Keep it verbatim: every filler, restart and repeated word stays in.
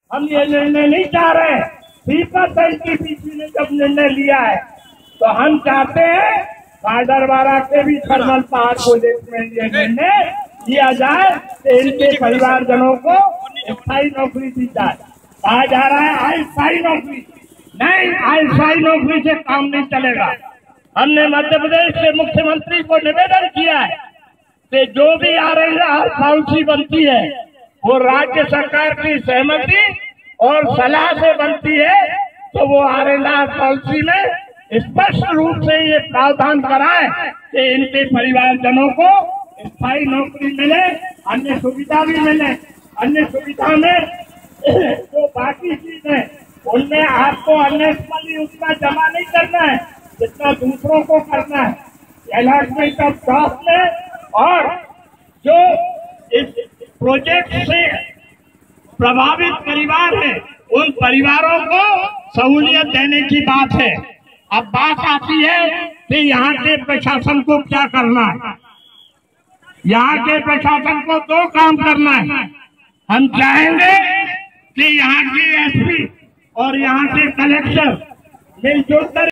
हम ये निर्णय नहीं चाह रहे। पीपल्स एनटीपीसी ने जब निर्णय लिया है तो हम चाहते हैं गाडरवारा के भी थर्मल पावर प्रोजेक्ट में ये निर्णय लिया जाए कि इनके परिवारजनों को स्थायी नौकरी दी जाए। कहा जा रहा है अस्थायी नौकरी नहीं, अस्थायी नौकरी से काम नहीं चलेगा। हमने मध्य प्रदेश के मुख्यमंत्री को निवेदन किया है कि जो भी आरएनआर पॉलिसी बनती है वो राज्य सरकार की सहमति और सलाह से बनती है, तो वो आरएनआर पॉलिसी में स्पष्ट रूप से ये प्रावधान कराए कि इनके परिवारजनों को स्थायी नौकरी मिले, अन्य सुविधा भी मिले। अन्य सुविधा में जो बाकी चीजें उनमें आपको अननेसेसरी उतना जमा नहीं करना है जितना दूसरों को करना है। अलॉटमेंट ऑफ जॉब में और जो इस प्रोजेक्ट से प्रभावित परिवार है उन परिवारों को सहूलियत देने की बात है। अब बात आती है कि यहाँ के प्रशासन को क्या करना है। यहाँ के प्रशासन को दो काम करना है। हम चाहेंगे कि यहाँ के एसपी और यहाँ के कलेक्टर मिलजुल कर